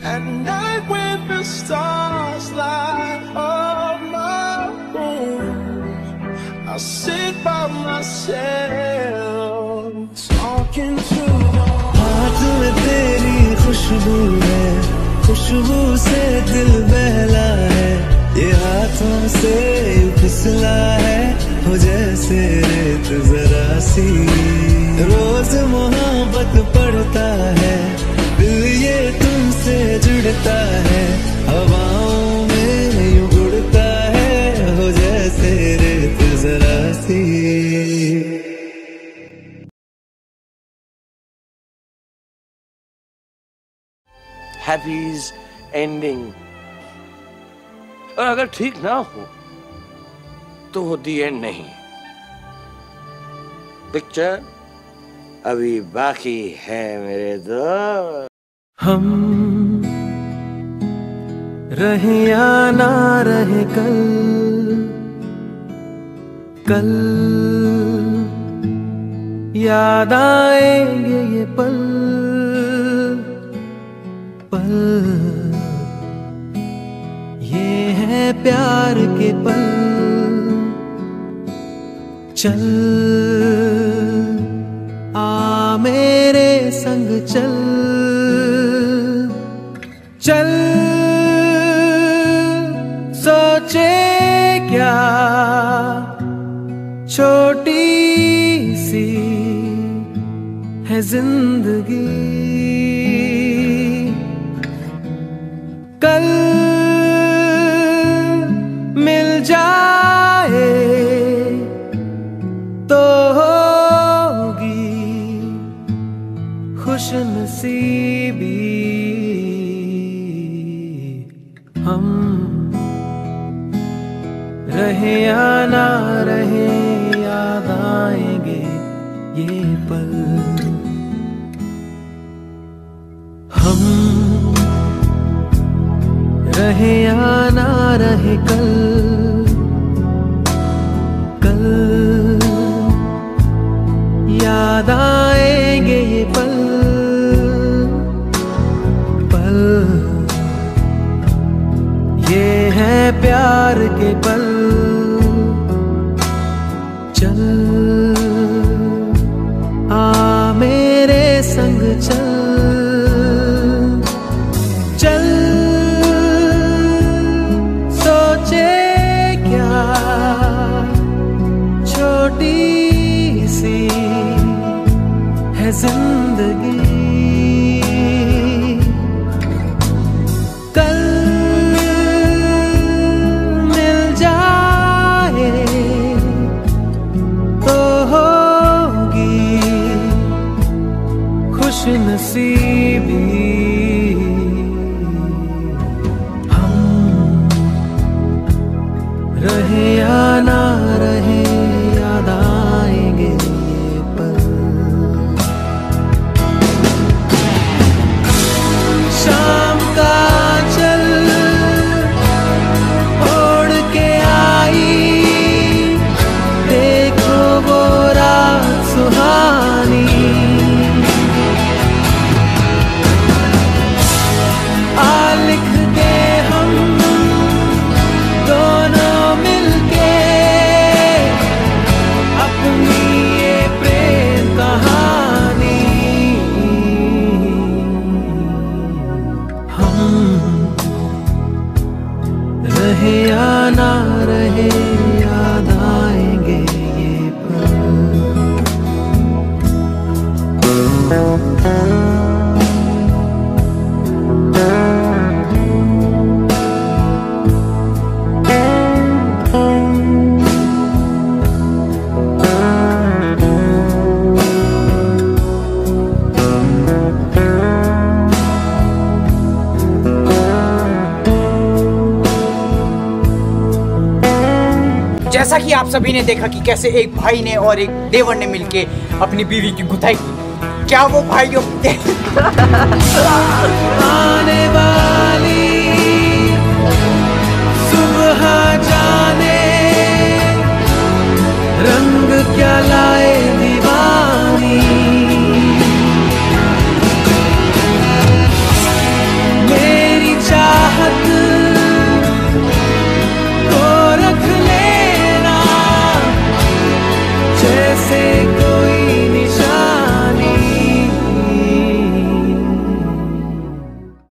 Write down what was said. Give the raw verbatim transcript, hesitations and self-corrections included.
At night when the stars light up my room, I sit by myself talking to the हाथ में तेरी खुशबू है, खुशबू से दिल बहला है, ये हाथों से फिसला है, हो जैसे रेत जरा सी। रोज मोहब्बत पढ़ता है दिल, ये तुमसे जुड़ता है, हवाओं में यूं उड़ता है, हो जैसे रेत जरा सी। हैप्पीज एंडिंग, और अगर ठीक ना हो तो वो दी एंड नहीं, पिक्चर अभी बाकी है मेरे दोस्त। हम रहे या ना रहे कल, कल याद आएंगे ये पल, पल ये है प्यार के पल। चल आ मेरे संग चल, चल सोचे क्या छोटी सी है जिंदगी, कल मिल जाए तो होगी खुशनसीबी। हम रहे या ना रहे याद आएंगे ये पल, हम रहे या ना रहे कल, कल याद आएंगे ये पल, पल ये है प्यार के पल। चल आ मेरे संग चल, चल सोचे क्या छोटी सी है जिंदगी, कल मिल जाए तो होगी खुशनसीबी। हम रहे या ना रहे याद आएंगे ये पल। शाम का चल ओढ़ के आई, देखो वो रात सुहानी, आ लिख के हम दोनों मिलके अपनी ये प्रेम कहानी। हम रहे या ना रहे याद आएंगे ये पल। जैसा कि आप सभी ने देखा कि कैसे एक भाई ने और एक देवर ने मिलके अपनी बीवी की गुथाई की, क्या वो भाइयों आने वाली सुबह जाने रंग क्या लाए